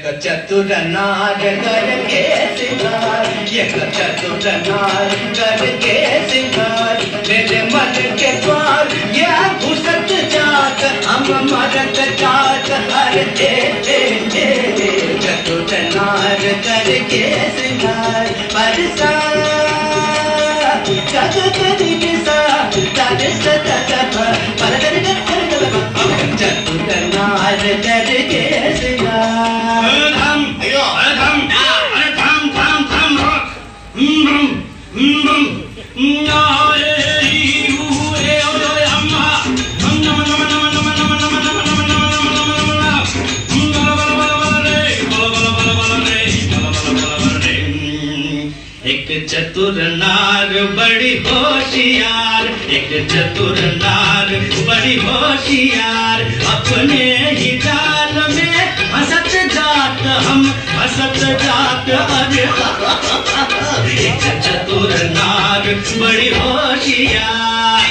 एक चतुर नार करके सिंगार, एक चतुर नार करके सिंगार, मेरे मन के द्वार ये घुसत जात, हम मरत जात हर चतुर नार करके सिंगार। परसा चतुर नार करके सिंगार। एक चतुर नार बड़ी होशियार, एक चतुर नार बड़ी होशियार, अपने ही जाल में हंसत जात, हम हंसत जात। अरे एक चतुर नार बड़ी होशियार।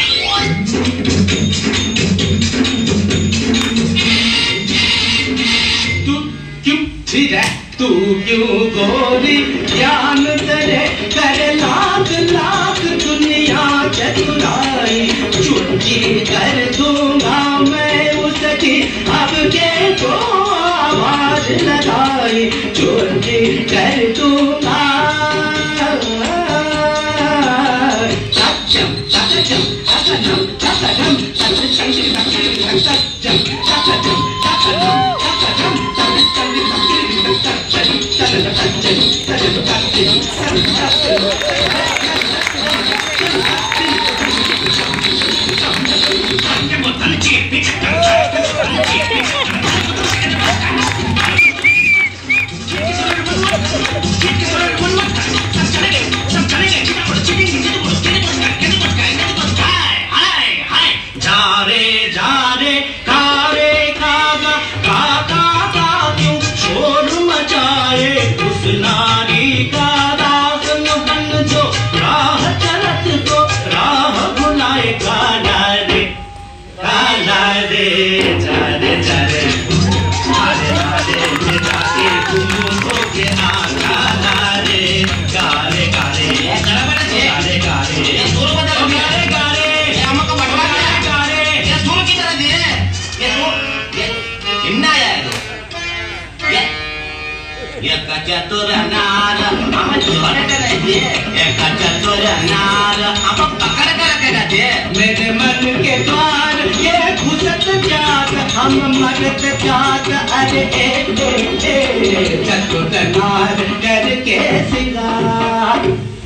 तू क्यों तू क्यों गोरी ज्ञान तेरे कर लाख लाख दुनिया चतुराई, छुट्टी कर दूंगा मैं उसकी अब के को आवाज लगाई, छुट्टी कर दूंगा। सत्यम सत्यम सत्यम सत्यम सत्यम सत्यम सत्यम चतुर नार हम जोड़ कर दे, एक चतुर नार हम पकड़ कर दे, मेरे मन के द्वार ये घुसत जात, हम मरत जात। अरे चतुर नार करके सिंगार।